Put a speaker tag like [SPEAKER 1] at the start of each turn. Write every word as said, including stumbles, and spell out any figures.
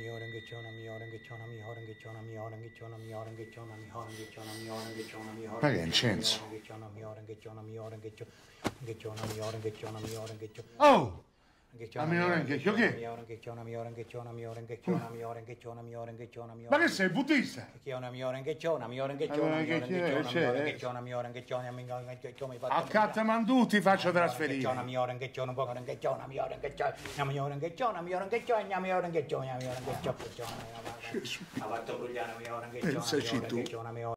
[SPEAKER 1] Ma che è incenso? Oh! A mio orecchio, che? Ma che sei, buddista? A Kathmandu ti faccio trasferire. Pensaci tu.